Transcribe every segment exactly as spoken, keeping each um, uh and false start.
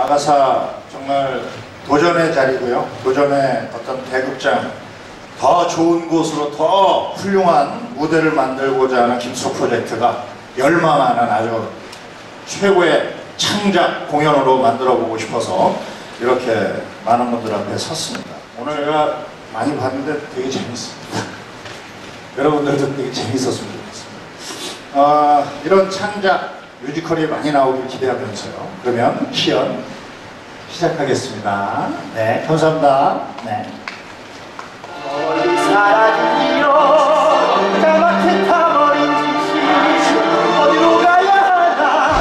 아가사 정말 도전의 자리고요. 도전의 어떤 대극장, 더 좋은 곳으로 더 훌륭한 무대를 만들고자 하는 김숙 프로젝트가 열망하는 아주 최고의 창작 공연으로 만들어 보고 싶어서 이렇게 많은 분들 앞에 섰습니다. 오늘 제가 많이 봤는데 되게 재밌습니다. 여러분들도 되게 재밌었으면 좋겠습니다. 어, 이런 창작 뮤지컬이 많이 나오길 기대하면서요. 그러면 시연 시작하겠습니다. 네, 감사합니다. 네. 사라지며 까맣게 타버린 지시 어디로 가야 하나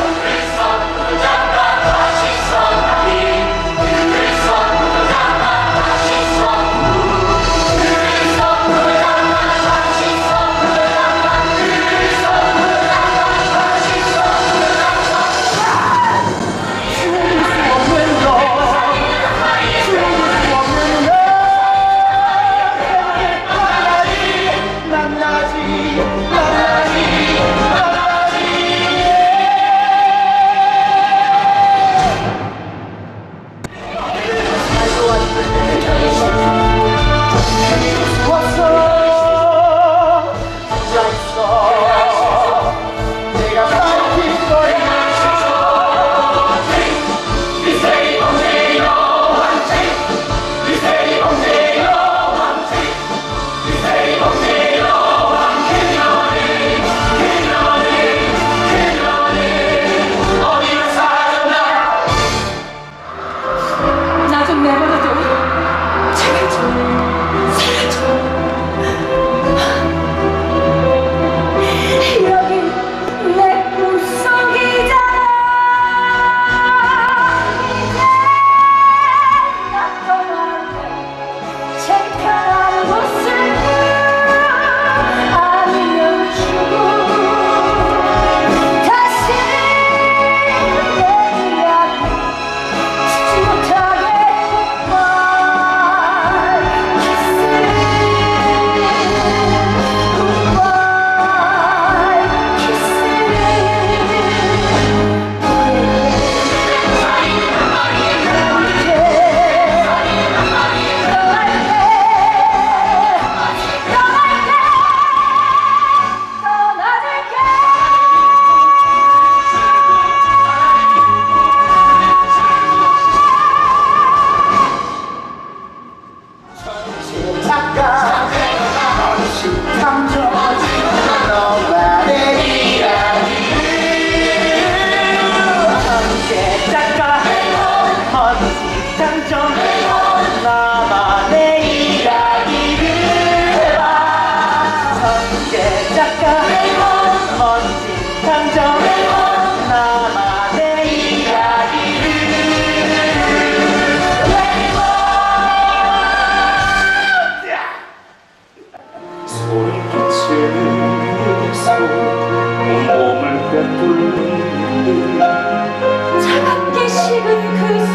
차갑게 식은 그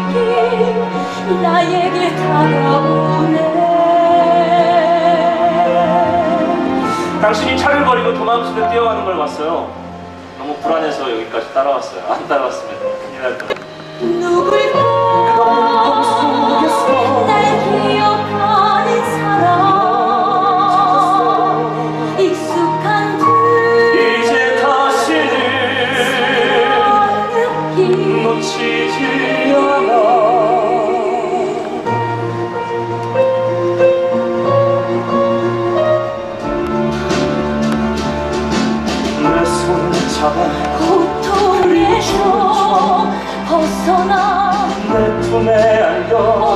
손길 나에게 다가오네. 당신이 차를 버리고 도망치듯 뛰어가는 걸 봤어요. 너무 불안해서 여기까지 따라왔어요. 안 따라왔으면 큰일 날 뻔. 누굴까 날 기억하는 사람 익숙한 듯 이제 다시는 느낌 놓치지 않아. 내 손 잡아 고통에서 벗어나 내 품에 안겨